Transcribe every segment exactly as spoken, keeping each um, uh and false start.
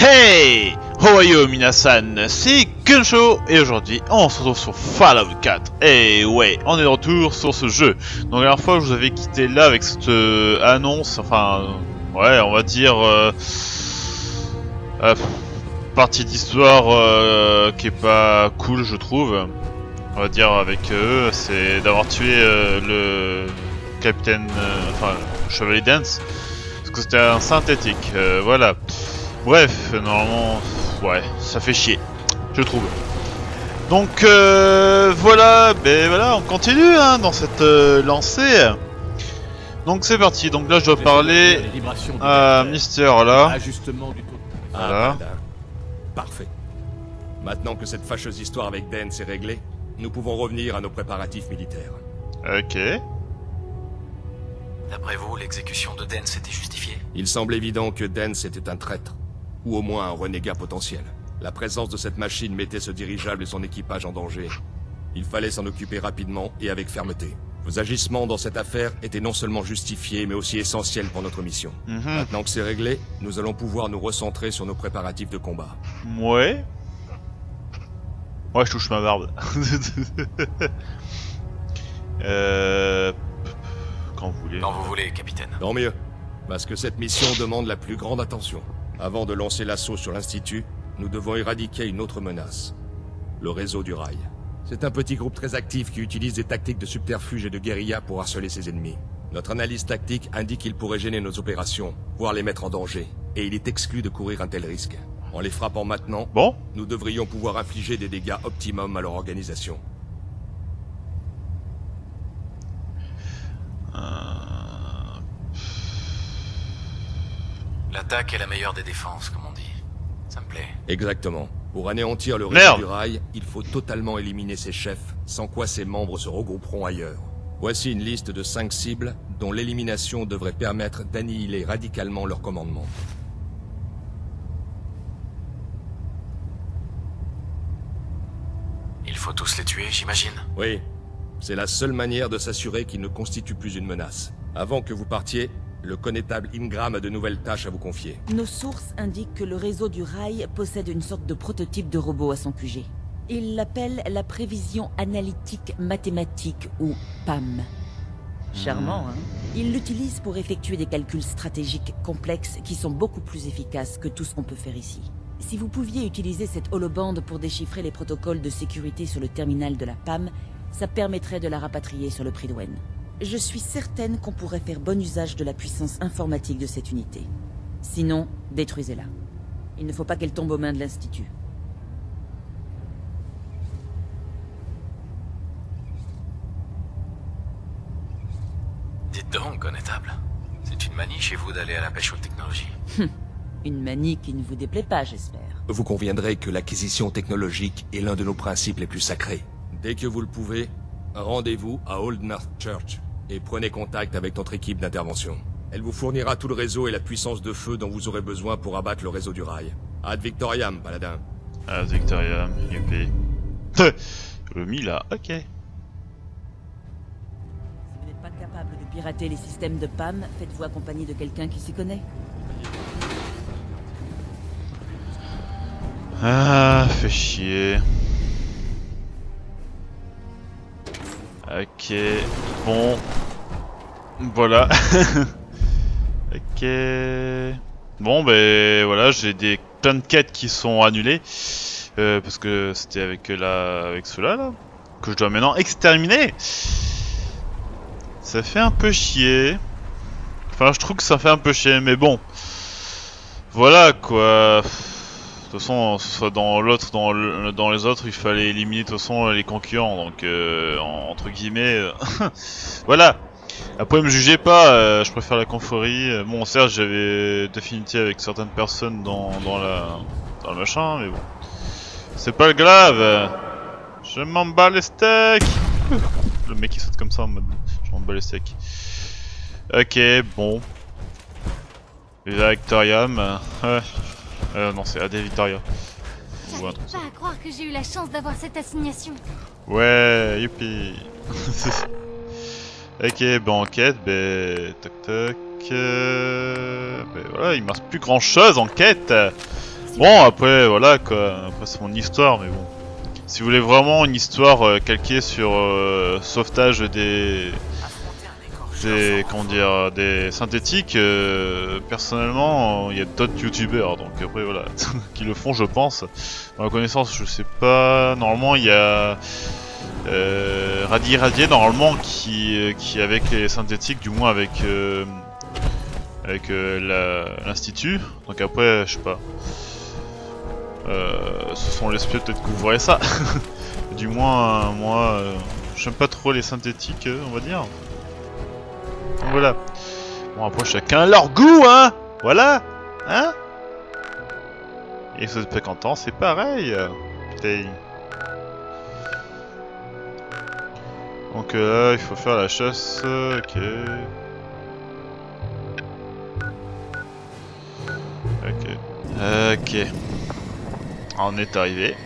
Hey! How are you, minasan? C'est Kunsho et aujourd'hui on se retrouve sur Fallout quatre. Et ouais, on est de retour sur ce jeu. Donc la dernière fois je vous avais quitté là avec cette euh, annonce, enfin ouais on va dire euh, euh, partie d'histoire euh, qui est pas cool je trouve. On va dire avec eux, c'est d'avoir tué euh, le capitaine, euh, enfin le chevalier Dance. Parce que c'était un synthétique, euh, voilà. Bref, normalement, ouais, ça fait chier, je trouve. Donc euh, voilà, ben voilà, on continue hein, dans cette euh, lancée. Donc c'est parti. Donc là, je dois parler à Mister là. Ajustement du taux. Voilà. Ah, parfait. Maintenant que cette fâcheuse histoire avec Dance est réglée, nous pouvons revenir à nos préparatifs militaires. Ok. D'après vous, l'exécution de Dance était justifiée? Il semble évident que Dance était un traître, ou au moins un renégat potentiel. La présence de cette machine mettait ce dirigeable et son équipage en danger. Il fallait s'en occuper rapidement et avec fermeté. Vos agissements dans cette affaire étaient non seulement justifiés, mais aussi essentiels pour notre mission. Mm-hmm. Maintenant que c'est réglé, nous allons pouvoir nous recentrer sur nos préparatifs de combat. Ouais. Moi, je touche ma barbe. euh... Quand vous voulez. Quand vous voulez, capitaine. Tant mieux, parce que cette mission demande la plus grande attention. Avant de lancer l'assaut sur l'Institut, nous devons éradiquer une autre menace. Le réseau du rail. C'est un petit groupe très actif qui utilise des tactiques de subterfuge et de guérilla pour harceler ses ennemis. Notre analyse tactique indique qu'il pourrait gêner nos opérations, voire les mettre en danger, et il est exclu de courir un tel risque. En les frappant maintenant, bon, nous devrions pouvoir infliger des dégâts optimum à leur organisation. Euh... L'attaque est la meilleure des défenses, comme on dit. Ça me plaît. Exactement. Pour anéantir le réseau Merde. du rail, il faut totalement éliminer ses chefs, sans quoi ses membres se regrouperont ailleurs. Voici une liste de cinq cibles, dont l'élimination devrait permettre d'annihiler radicalement leur commandement. Il faut tous les tuer, j'imagine. Oui. C'est la seule manière de s'assurer qu'ils ne constituent plus une menace. Avant que vous partiez, le connétable Ingram a de nouvelles tâches à vous confier. Nos sources indiquent que le réseau du rail possède une sorte de prototype de robot à son Q G. Il l'appelle la prévision analytique mathématique, ou P A M. Charmant, hein? Il l'utilise pour effectuer des calculs stratégiques complexes qui sont beaucoup plus efficaces que tout ce qu'on peut faire ici. Si vous pouviez utiliser cette holobande pour déchiffrer les protocoles de sécurité sur le terminal de la P A M, ça permettrait de la rapatrier sur le Prydwen. Je suis certaine qu'on pourrait faire bon usage de la puissance informatique de cette unité. Sinon, détruisez-la. Il ne faut pas qu'elle tombe aux mains de l'Institut. Dites donc, connétable. C'est une manie chez vous d'aller à la pêche aux technologies. Une manie qui ne vous déplaît pas, j'espère. Vous conviendrez que l'acquisition technologique est l'un de nos principes les plus sacrés. Dès que vous le pouvez, rendez-vous à Old North Church et prenez contact avec notre équipe d'intervention. Elle vous fournira tout le réseau et la puissance de feu dont vous aurez besoin pour abattre le réseau du rail. Ad Victoriam, paladin. Ad Victoriam, youpi. Le mis là, ok. Si vous n'êtes pas capable de pirater les systèmes de P A M, faites-vous accompagner de quelqu'un qui s'y connaît. Ah, fait chier. Ok, bon. Voilà. Ok. Bon, ben voilà, j'ai des plein de quêtes qui sont annulées. Euh, parce que c'était avec la, avec ceux-là, là, que je dois maintenant exterminer. Ça fait un peu chier. Enfin, je trouve que ça fait un peu chier, mais bon. Voilà, quoi. De toute façon, soit dans l'autre, dans, le, dans les autres, il fallait éliminer de toute façon les concurrents, donc euh, entre guillemets, euh, voilà. Après, me jugez pas, euh, je préfère la confrérie. Bon, certes, j'avais d'affinité avec certaines personnes dans, dans la, dans le machin, mais bon, c'est pas grave. Je m'en bats les steaks. Le mec il saute comme ça en mode, je m'en bats les steaks. Ok, bon. Victoriam, euh, Euh, non, c'est A D Victoria. J'arrive pas à croire que j'ai eu la chance d'avoir cette assignation. Ouais, youpi. Ok, ben enquête, ben toc toc. Euh, ben voilà, il me reste plus grand chose en quête. Bon, après, voilà, quoi. Après, c'est mon histoire, mais bon. Si vous voulez vraiment une histoire euh, calquée sur euh, sauvetage des... des... comment dire... des synthétiques, euh, personnellement, il y a d'autres youtubeurs, donc après, voilà, qui le font, je pense. Dans la connaissance, je sais pas... Normalement, il y a... Euh, Radier Radier, normalement, qui, qui avec les synthétiques, du moins avec... Euh, avec euh, l'Institut, donc après, je sais pas... Euh, ce sont les spions, peut-être que vous verrez ça. Du moins, euh, moi, euh, j'aime pas trop les synthétiques, euh, on va dire. Donc voilà. Bon, après, chacun leur goût, hein. Voilà, hein. Et si vous êtes pas content, c'est pareil. Putain. Donc là, euh, il faut faire la chasse. Ok. Ok. Ok. On est arrivé.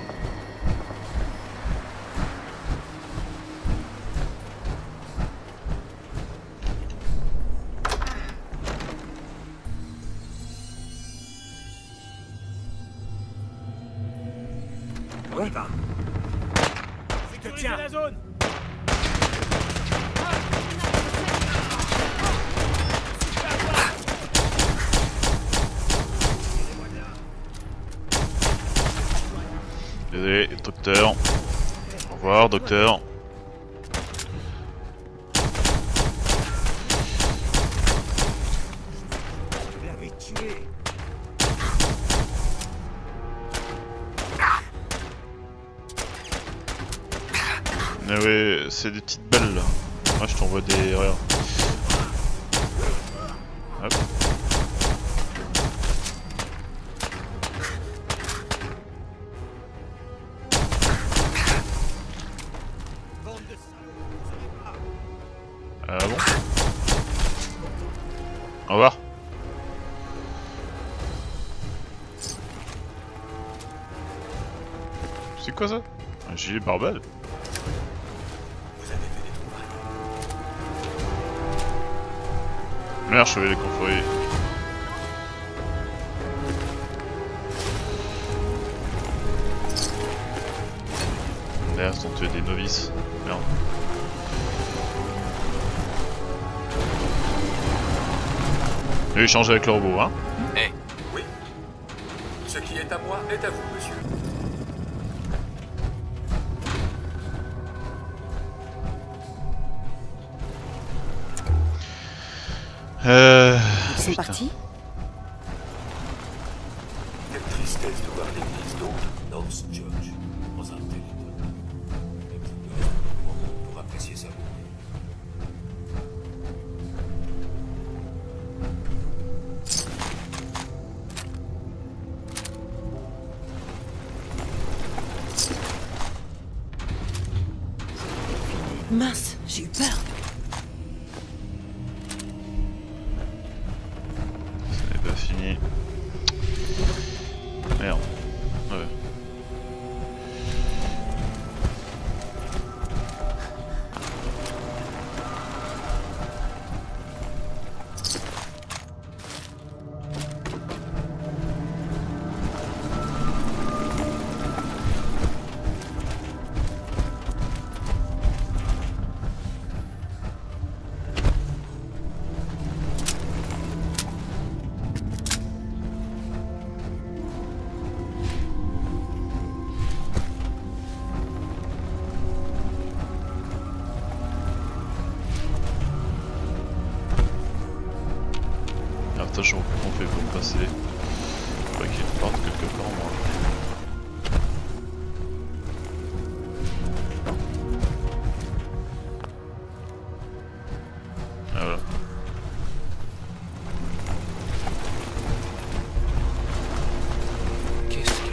On y va. Je te tiens. La zone. Désolé, docteur. Au revoir, docteur. Je l'avais tué. Mais ouais, c'est des petites balles là. Moi je t'envoie des... Regarde. Hop. Ah bon? Au revoir. C'est quoi ça? Un gilet barbare? Merde, chevalier confoiré. Merde, ils ont tué des novices. Merde. J'ai échangé avec le robot, hein. Eh, Oui. Ce qui est à moi est à vous, monsieur. Euh... Ils sont putain. partis? Quelle tristesse de voir l'église d'Old North Church dans un tel état. Et tout le reste du monde pour apprécier sa beauté. Mince, j'ai eu peur. Ce n'est pas fini. Merde. Ouais. Attention, comment on fait pour passer? Faut qu'il parte quelque part, moi. Ah voilà. qu'est-ce que...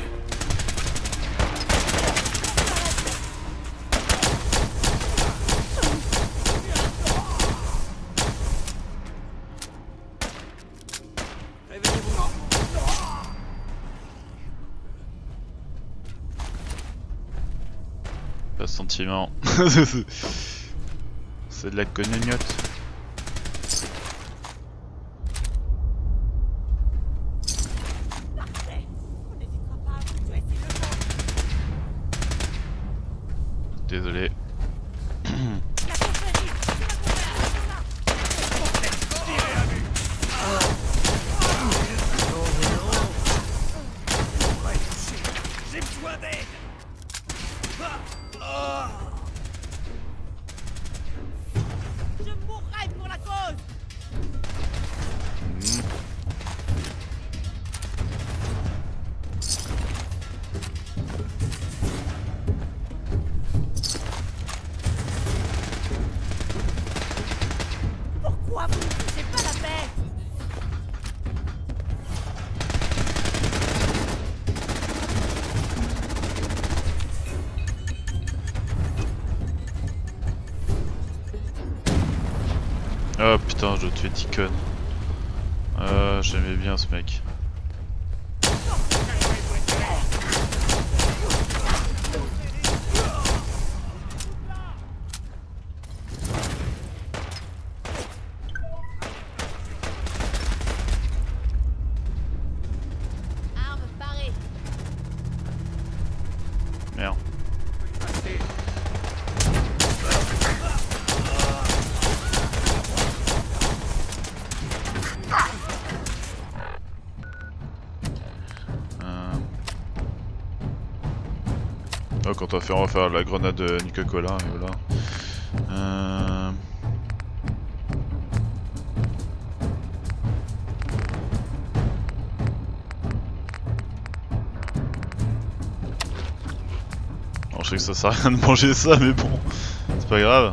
Pas de sentiment. C'est de la conognotte. putain, je dois tuer Deacon. Euh, j'aimais bien ce mec. Merde. Oh, quand on va faire, on va faire la grenade de Coca-Cola, et voilà. Euh... Alors, je sais que ça sert à rien de manger ça, mais bon, c'est pas grave.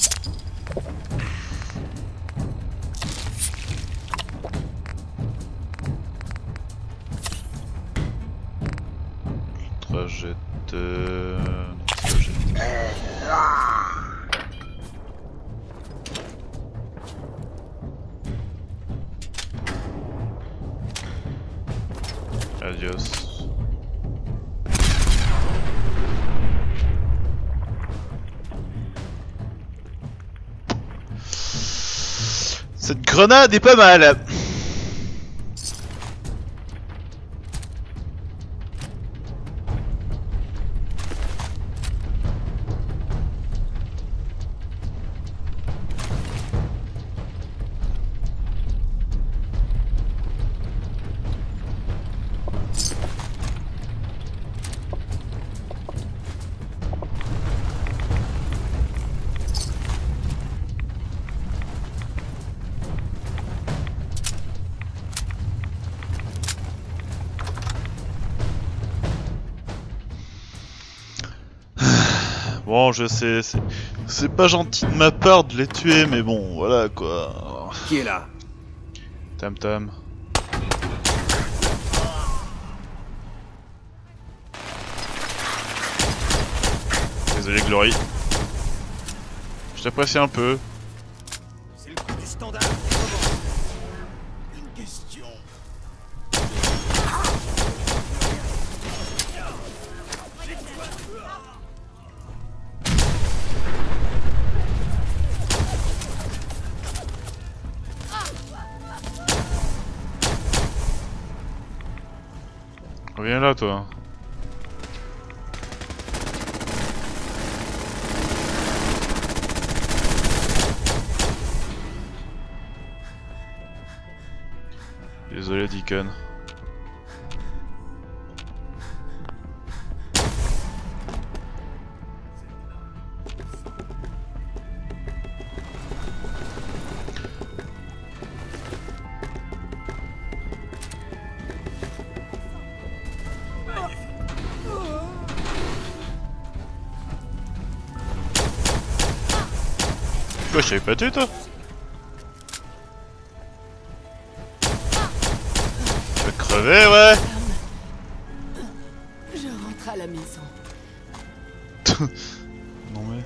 Trajette... Euh... Adios. Cette grenade est pas mal. Bon, je sais, c'est pas gentil de ma part de les tuer, mais bon, voilà quoi. Qui est là? Tam Tam. Désolé Glory. Je t'apprécie un peu. C'est le coup du standard. Une question. Reviens là toi. Désolé Deacon. Quoi, je t'avais pas tué toi? Tu vas crever, ouais. Je rentre à la maison. Non mais...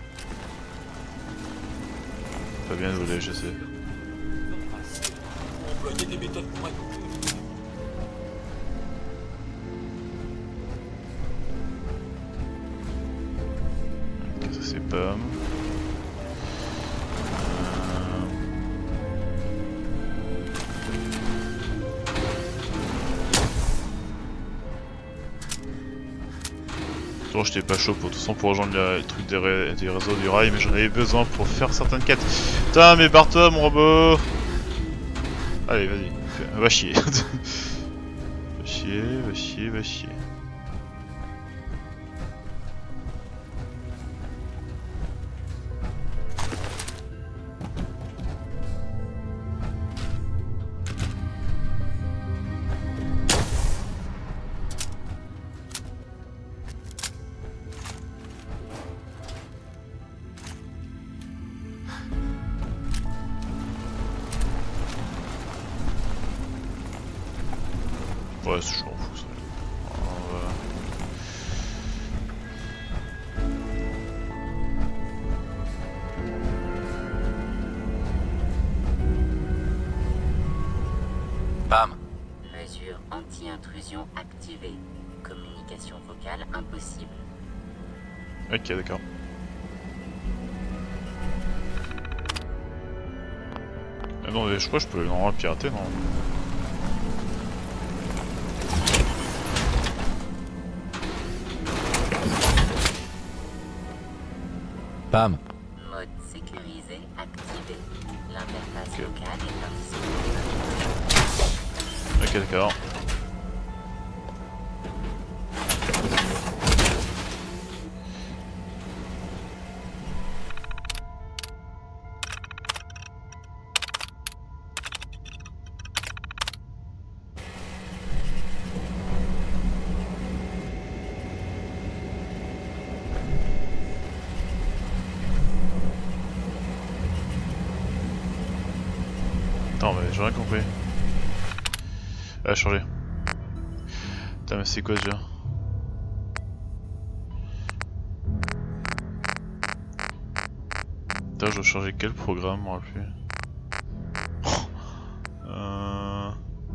Pas bien volé, je sais. Employer des méthodes pour un Ok, ça c'est pas... Bon, j'étais pas chaud pour tout ça pour rejoindre le truc des, ré des réseaux du rail, mais j'en avais besoin pour faire certaines quêtes. Putain, mais barre-toi mon robot. Allez, vas-y, va chier. Va chier, va chier, va chier. Ouais, je m'en fous ça. Alors, euh... Pam. Mesure anti-intrusion activée. Communication vocale impossible. Ok, d'accord. Ah non, mais je crois que je peux normalement le pirater, non? Pam. Mode sécurisé activé. L'interface Ok. vocale est indisponible. Ok, d'accord. Attends, mais j'ai rien compris. Elle a changé. Putain, mais c'est quoi déjà? Putain, je dois changer quel programme, je m'en rappelle plus. euh...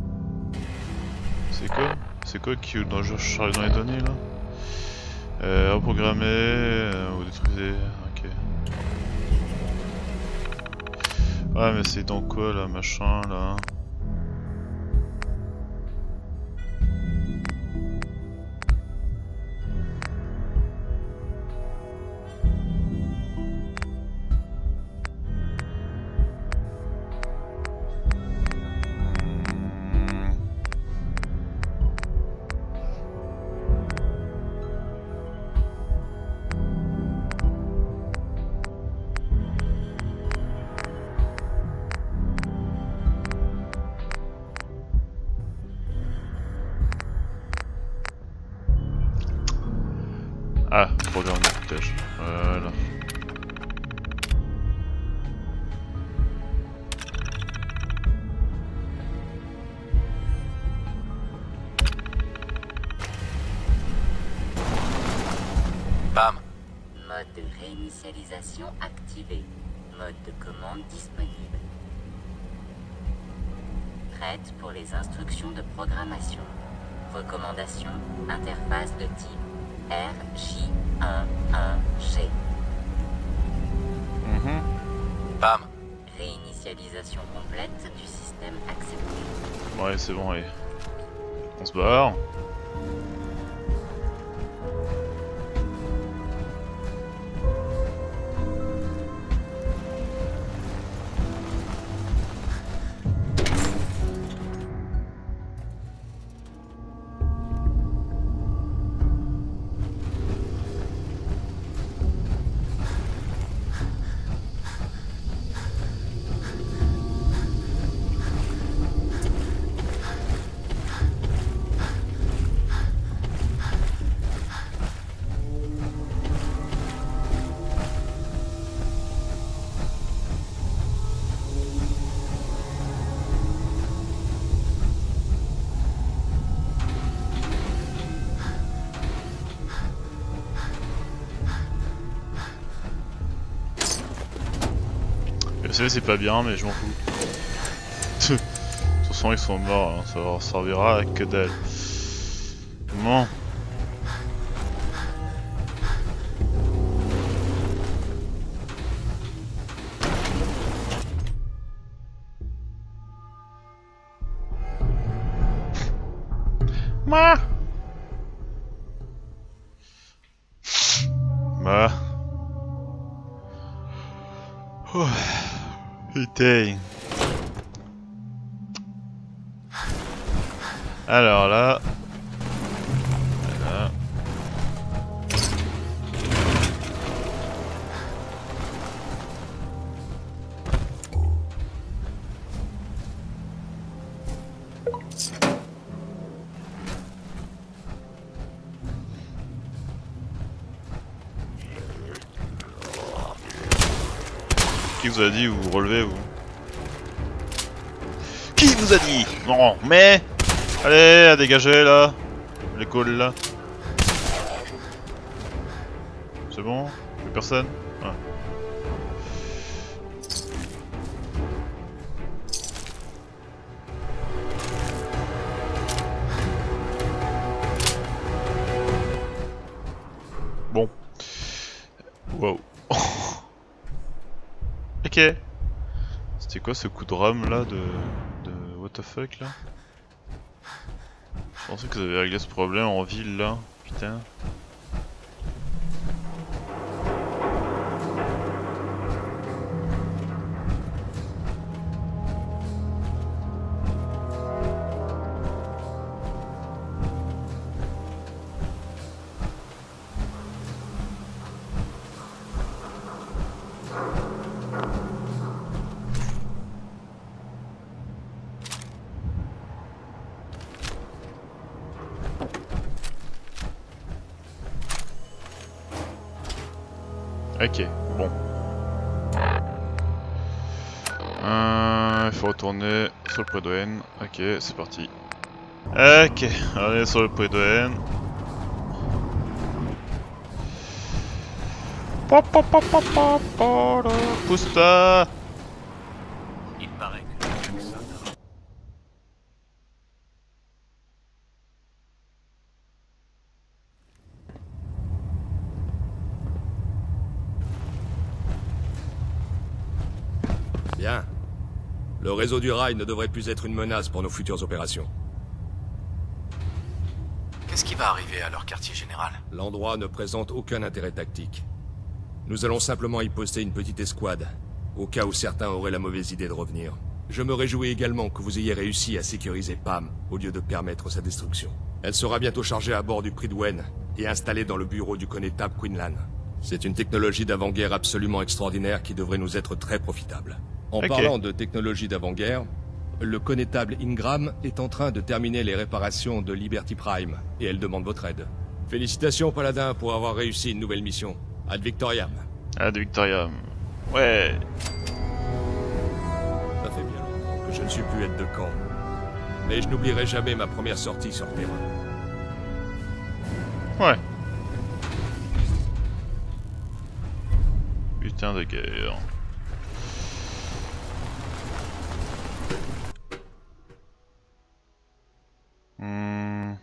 C'est quoi? C'est quoi qui doit charger dans les données là? Euh, reprogrammer euh, ou détruire. Ok. Ouais, mais c'est dans quoi là, machin là? Ah, programme de footage. Voilà. Pam. Mode de réinitialisation activé. Mode de commande disponible. Prête pour les instructions de programmation. Recommandation, interface de type R J un un G. Mhm. Pam. Réinitialisation complète du système accepté. Ouais, c'est bon, allez. On se barre. Le C V c'est pas bien, mais je m'en fous. De toute façon, ils sont morts, hein. Ça leur servira à que dalle. Bon. Bah. Bah. Oh. Putain. Alors là. Voilà. Qui vous a dit vous vous relevez vous? Qui vous a dit? Non, mais allez, à dégager là, les calls là. C'est bon? Plus personne? Ouais. Ok. C'était quoi ce coup de rame là de... de... what the fuck là? Je pensais que vous avez réglé ce problème en ville là. Putain. Ok, bon. Euh, il faut retourner sur le pré-douane. Ok, c'est parti. Ok, on est sur le pré-douane. Pousse-toi. Il paraît que Jackson a... Bien. Le réseau du rail ne devrait plus être une menace pour nos futures opérations. Qu'est-ce qui va arriver à leur quartier général? L'endroit ne présente aucun intérêt tactique. Nous allons simplement y poster une petite escouade, au cas où certains auraient la mauvaise idée de revenir. Je me réjouis également que vous ayez réussi à sécuriser Pam, au lieu de permettre sa destruction. Elle sera bientôt chargée à bord du Prydwen et installée dans le bureau du connétable Quinlan. C'est une technologie d'avant-guerre absolument extraordinaire qui devrait nous être très profitable. En Ok. parlant de technologie d'avant-guerre, le connétable Ingram est en train de terminer les réparations de Liberty Prime, et elle demande votre aide. Félicitations, Paladin, pour avoir réussi une nouvelle mission. Ad Victoriam. Ah, de Victoria. Ouais. Ça fait bien longtemps que je ne suis plus aide de camp. Mais je n'oublierai jamais ma première sortie sur le terrain. Ouais. Putain de guerre. Hmm.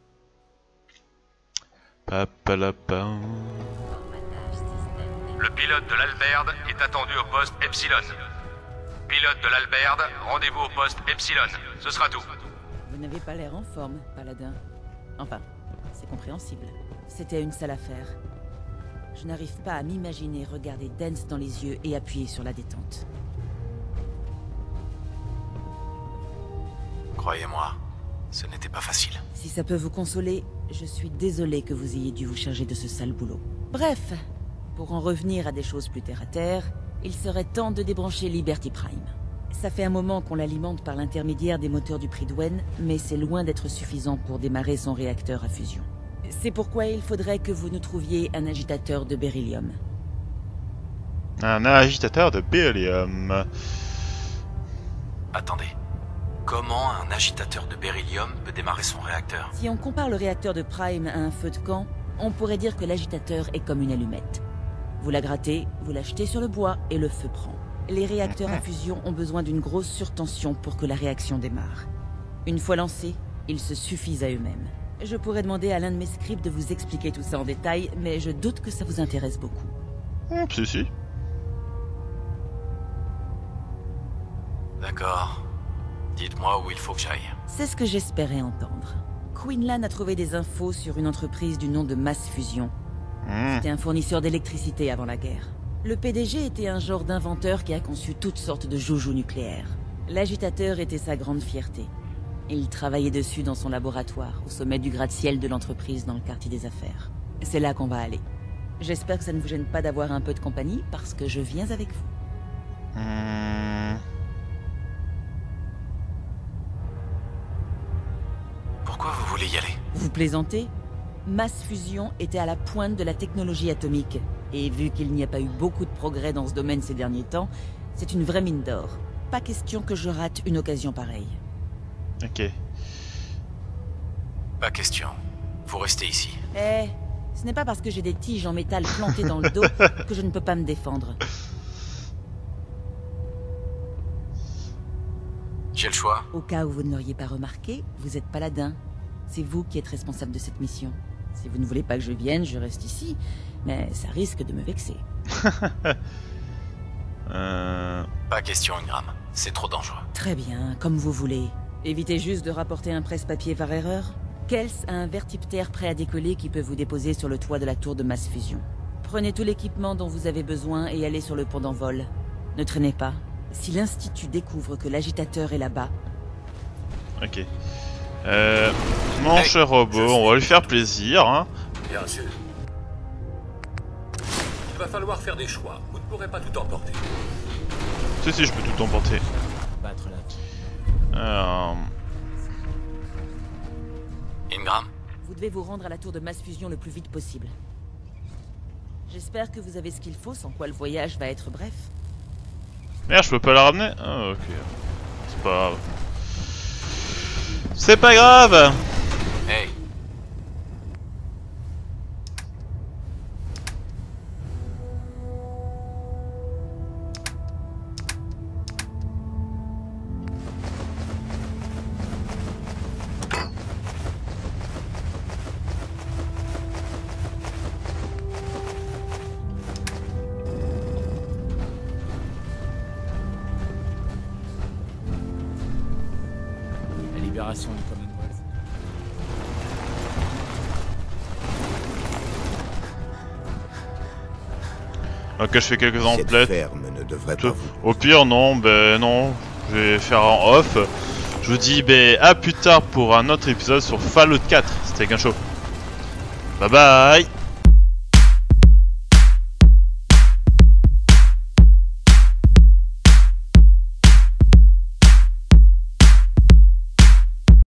Papalapin. Formatage système. Le pilote de l'Alberde est attendu au poste Epsilon. Pilote de l'Alberde, rendez-vous au poste Epsilon. Ce sera tout. Vous n'avez pas l'air en forme, Paladin. Enfin, c'est compréhensible. C'était une sale affaire. Je n'arrive pas à m'imaginer regarder Dance dans les yeux et appuyer sur la détente. Croyez-moi, ce n'était pas facile. Si ça peut vous consoler, je suis désolé que vous ayez dû vous charger de ce sale boulot. Bref, pour en revenir à des choses plus terre-à-terre, il serait temps de débrancher Liberty Prime. Ça fait un moment qu'on l'alimente par l'intermédiaire des moteurs du Prydwen, mais c'est loin d'être suffisant pour démarrer son réacteur à fusion. C'est pourquoi il faudrait que vous nous trouviez un agitateur de beryllium. Un agitateur de beryllium. Attendez. Comment un agitateur de beryllium peut démarrer son réacteur? Si on compare le réacteur de Prime à un feu de camp, on pourrait dire que l'agitateur est comme une allumette. Vous la grattez, vous la jetez sur le bois et le feu prend. Les réacteurs à fusion ont besoin d'une grosse surtension pour que la réaction démarre. Une fois lancés, ils se suffisent à eux-mêmes. Je pourrais demander à l'un de mes scripts de vous expliquer tout ça en détail, mais je doute que ça vous intéresse beaucoup. Hmm, si, si. D'accord. Dites-moi où il faut que j'aille. C'est ce que j'espérais entendre. Quinlan a trouvé des infos sur une entreprise du nom de Mass Fusion. Hmm. C'était un fournisseur d'électricité avant la guerre. Le P D G était un genre d'inventeur qui a conçu toutes sortes de joujoux nucléaires. L'agitateur était sa grande fierté. Il travaillait dessus dans son laboratoire, au sommet du gratte-ciel de l'entreprise dans le quartier des affaires. C'est là qu'on va aller. J'espère que ça ne vous gêne pas d'avoir un peu de compagnie, parce que je viens avec vous. Hmm. Pourquoi vous voulez y aller? Vous plaisantez? Mass Fusion était à la pointe de la technologie atomique. Et vu qu'il n'y a pas eu beaucoup de progrès dans ce domaine ces derniers temps, c'est une vraie mine d'or. Pas question que je rate une occasion pareille. Ok. Pas question. Vous restez ici. Eh, ce n'est pas parce que j'ai des tiges en métal plantées dans le dos que je ne peux pas me défendre. J'ai le choix. Au cas où vous ne l'auriez pas remarqué, vous êtes paladin. C'est vous qui êtes responsable de cette mission. Si vous ne voulez pas que je vienne, je reste ici, mais ça risque de me vexer. Euh... Pas question, Ingram. C'est trop dangereux. Très bien, comme vous voulez. Évitez juste de rapporter un presse-papier par erreur. Kels a un vertiptère prêt à décoller qui peut vous déposer sur le toit de la tour de masse fusion. Prenez tout l'équipement dont vous avez besoin et allez sur le pont d'envol. Ne traînez pas. Si l'Institut découvre que l'agitateur est là-bas... Ok. Euh... Mon hey, cher robot, on va lui faire plaisir, hein. Bien sûr. Il va falloir faire des choix. Vous ne pourrez pas tout emporter. Si, si, je peux tout emporter. Battre la... Euh... Ingram. Vous devez vous rendre à la tour de masse fusion le plus vite possible. J'espère que vous avez ce qu'il faut, sans quoi le voyage va être bref. Merde, je peux pas la ramener? Ah, ok. C'est pas grave. C'est pas grave. Hey. Du Commonwealth. Ok, je fais quelques emplettes. Ne devrait pas vous... Au pire, non, ben non, je vais faire en off. Je vous dis ben à plus tard pour un autre épisode sur Fallout quatre. C'était Gunshow. Bye bye.